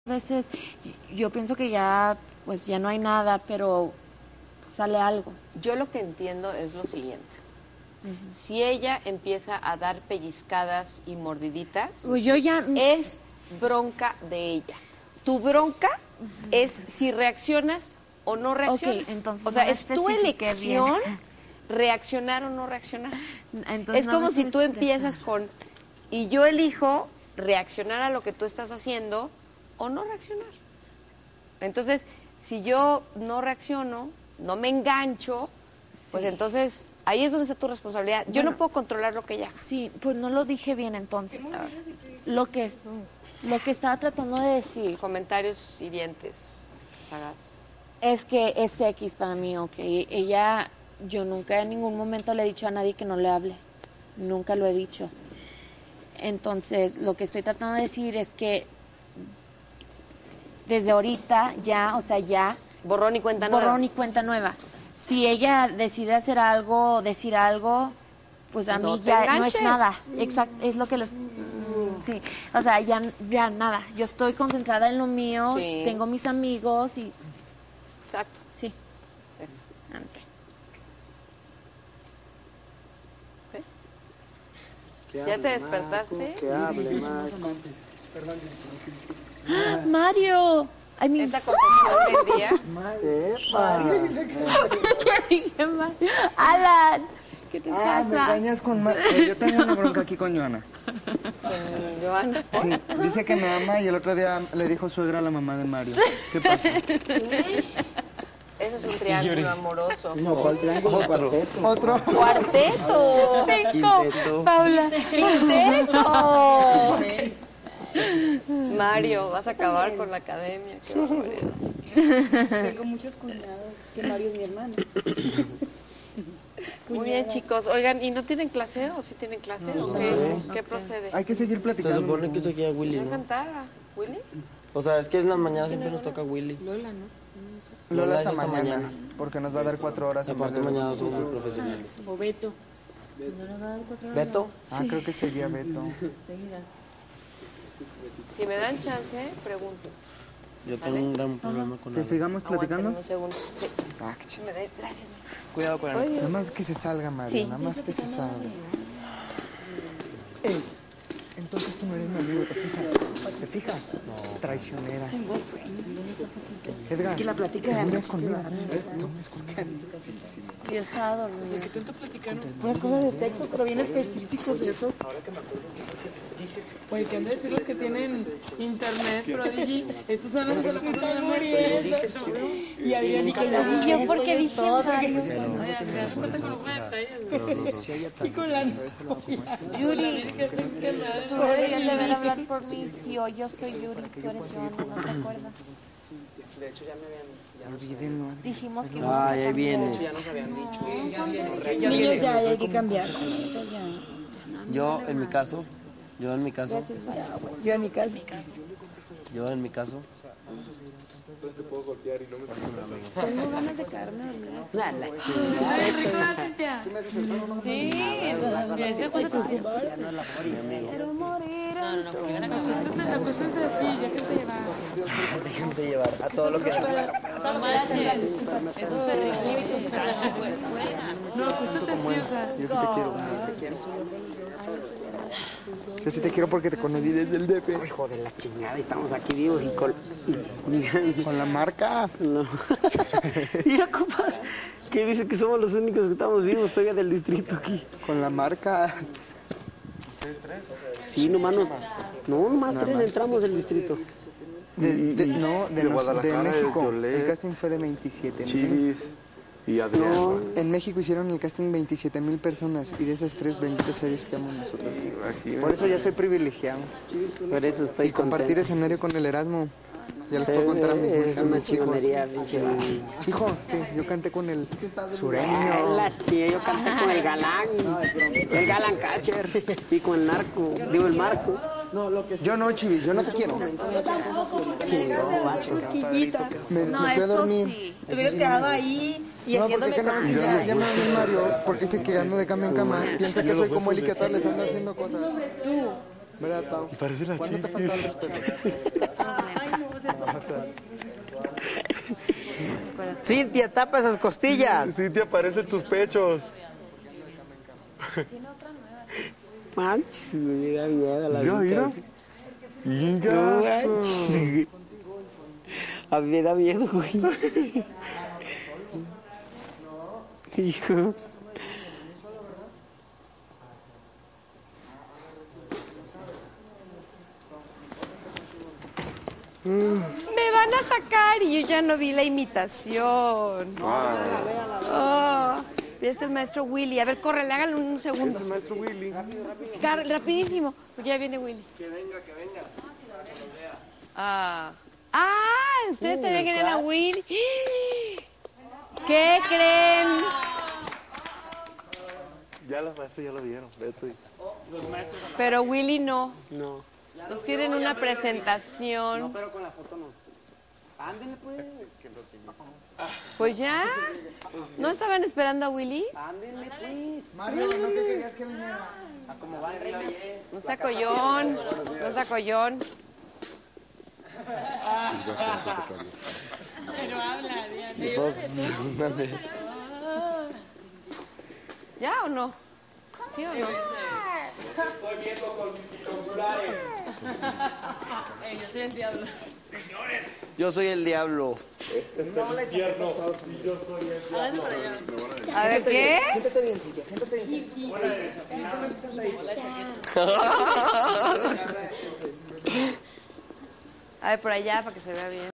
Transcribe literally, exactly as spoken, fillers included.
veces yo pienso que ya, pues ya no hay nada, pero sale algo. Yo lo que entiendo es lo siguiente. Uh-huh. Si ella empieza a dar pellizcadas y mordiditas, pues yo ya... es bronca de ella. Tu bronca uh-huh. es si reaccionas o no reaccionas. Okay, entonces o sea, no es tu elección bien. reaccionar o no reaccionar. Entonces es no como si tú expresa. empiezas con, y yo elijo reaccionar a lo que tú estás haciendo o no reaccionar. Entonces, si yo no reacciono, no me engancho, pues sí. entonces ahí es donde está tu responsabilidad. Yo bueno, no puedo controlar lo que ella haga. Sí, pues no lo dije bien entonces. Ah. Lo que es, lo que estaba tratando de decir. Comentarios hirientes, sagaz. Es que es X para mí, ok. Ella, yo nunca en ningún momento le he dicho a nadie que no le hable. Nunca lo he dicho. Entonces, lo que estoy tratando de decir es que desde ahorita ya, o sea, ya... Borrón y cuenta nueva. Borrón y cuenta nueva. Si ella decide hacer algo, decir algo, pues a no mí ya enganches. no es nada. Exacto, es lo que les... Sí, o sea, ya, ya nada. Yo estoy concentrada en lo mío, sí. tengo mis amigos y... Exacto. Sí. Es. ¿Sí? ¿Ya te despertaste? Marco, que hable, Marco. Mario. I mean... ¿Esta confesión del día? Mario. ¿Qué dije, Mario? Alan, ¿qué te ah, pasa? me engañas con Mario. Eh, yo tengo una bronca aquí con Joana. ¿Con Joana? Sí, dice que me ama y el otro día le dijo suegra a la mamá de Mario. ¿Qué pasa? ¿Qué? Eso es un triángulo amoroso. No, ¿cuál triángulo? Otro. Cuarteto. Otro. ¡Cuarteto! Cinco. Quinteto. Paula. ¡Quinteto! Mario, vas a acabar con la academia. Qué barbaridad. Tengo muchos cuñados, que Mario es mi hermano. Muy bien, chicos. Oigan, ¿y no tienen clase o sí tienen clase? No, ¿O no qué, sé. ¿Qué procede? Hay que seguir platicando. Se supone que eso aquí a Willy, ¿Se ¿no? cantaba? ¿Willy? O sea, es que en las mañanas siempre nos toca Willy. Lola, ¿no? Lola, Lola esta esta mañana, mañana, porque nos va a dar cuatro horas. en Aparte vez de mañana dos. somos muy profesionales. O Beto. ¿Beto? Ah, sí. Creo que sería Beto. Si me dan chance, pregunto. Yo tengo ¿Vale? un gran problema con ¿Que Ana. sigamos platicando? Aguántame un segundo. Sí. Ah, qué chido. Me da- Gracias. Cuidado con él. Nada más que se salga, Mario. Sí. Nada más que se salga. Ey, entonces tú no eres mi amigo, ¿te fijas? ¿Te fijas? No. Traicionera. Edgar, Es que la plática ¿te de unes conmigo? ¿Te unes conmigo? Yo estaba dormida. Es que tanto platicaron una cosa de sexo, pero bien específicos de eso. Oye, ¿qué han de decir los que tienen internet, Prodigy? Estos son los que se la pasan a morir. Y había ni que la ¿Y yo por qué dije Mario? Y con la Yuri, tú deberías de ver hablar por mí. Si hoy yo soy Yuri, tú eres Joana, ¿no te acuerdas? De hecho, ya me habían... Olvídenlo, Adri. Dijimos que... Ay, ahí viene. Ya nos habían dicho. niños ya hay que cambiar. Yo, en mi caso, yo en mi caso, Yo en mi casa. yo en mi caso, Tengo ganas de carne. Nada. Sí, esa cosa te sirve. Quiero morir. No, no, no. Acuéstate, acuéstate así, ya que se lleva. déjense llevar a todo lo que No manches, eso es terrible. No, acuéstate así, o sea. Yo sí te quiero. Yo sí te quiero porque te conocí desde el D F. Hijo de la chingada, estamos aquí vivos y con... y- Con la marca. No. Mira, compadre, que dice que somos los únicos que estamos vivos todavía del distrito aquí. Con la marca. Sí, nomás nos... No, nomás tres entramos del distrito. De, de- no, de, De los- de Guadalajara, México. de Toledo. El casting fue de veintisiete mil. Chivis y Adrián. No, En México hicieron el casting veintisiete mil personas y de esas tres benditos series que amamos nosotros. Imagínate. Por eso ya soy privilegiado. por eso estoy Y compartir contento. escenario con el Erasmo. Ya les Sí, puedo contar a mis, es a una mis hijos. chingonería, pinche. Hijo, ¿qué? Yo canté con el Ah, sureño. La chica, yo canté con el galán, el galán catcher y con el narco, digo el marco. Yo no, Chivis, yo no te quiero. Chingo, macho. Me, No, me fui a eso dormir. sí. Te hubieras quedado ahí y No, porque haciéndome que no, cosas. ya, ya me habló el Mario, porque sé que ando de cama en cama. Piensa que soy como él y que a todos les ando haciendo cosas. ¿Verdad, Pau? Parece la ¿Cuándo te faltó el respeto? Ay, no, Cintia, tapa esas costillas. Cintia, aparecen tus pechos. Manches, me da miedo la Mira, mira. Cintia. No Ingazo. manches, güey. A mí me da miedo, güey. Hijo. Me van a sacar y yo ya no vi la imitación. Oh, es el maestro Willy. A ver, córrele, hágale un segundo. Es el maestro Willy. Car- rapidísimo, porque ya viene Willy. Que venga, que venga. Ah, ah ustedes también quieren a Willy. ¿Qué creen? Ya los maestros ya lo vieron. Beto y- Pero Willy no. No. Nos tienen una presentación. Pero con la foto no. Ándenle, pues. Pues ya. ¿No estaban esperando a Willy? Ándenle, pues. Mario, ¿no que querías que viniera? A como van reyes. No sea collón. No sea collón. Pero habla, Diana. ¿Ya o no? ¿Sí o no? Eh, yo soy el diablo. Yo soy el diablo. A ver, ¿qué? Siéntate bien, Cintia, siéntate bien. A ver, por allá, para que se vea bien.